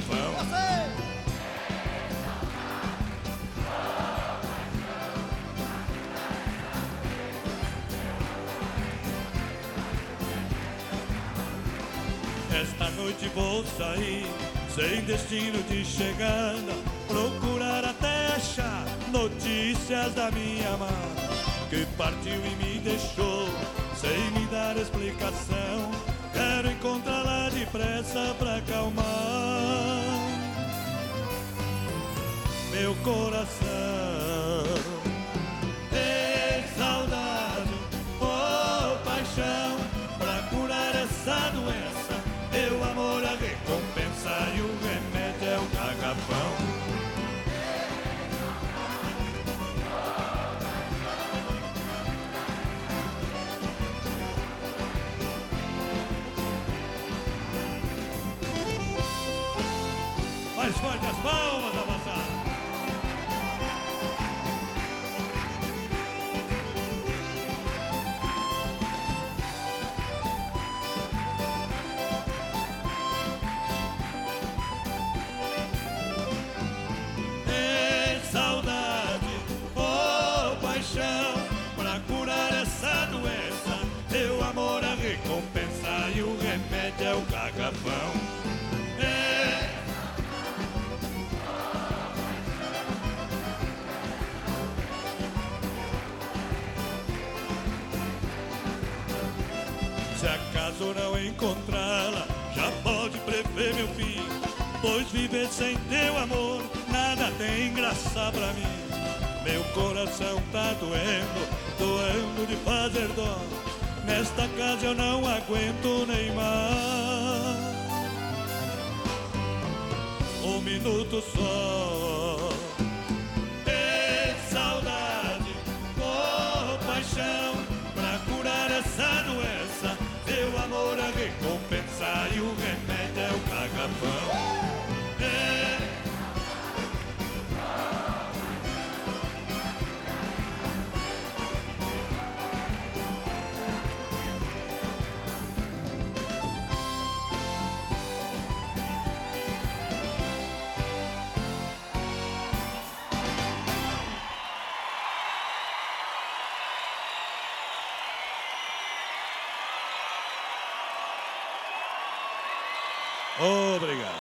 garrafão. Esta noite vou sair, sem destino de chegada, procurar até achar notícias da minha amada, que partiu e me deixou, sem me dar explicação. Quero encontrá-la depressa pra acalmar meu coração. Ei, saudade, oh paixão, pra curar essa doença, meu amor a recompensa e o remédio é o garrafão. Mais forte as palmas, avançar. Ei, saudade, oh paixão, pra curar essa doença, meu amor a recompensa e o remédio é o garrafão. Se acaso não encontrá-la, já pode prever meu fim, pois viver sem teu amor nada tem graça pra mim. Meu coração tá doendo, doendo de fazer dó, nesta casa eu não aguento nem mais um minuto só. Ei, saudade, oh paixão, pra curar essa doença, meu amor a recompensa e o remédio é o garrafão. Obrigado.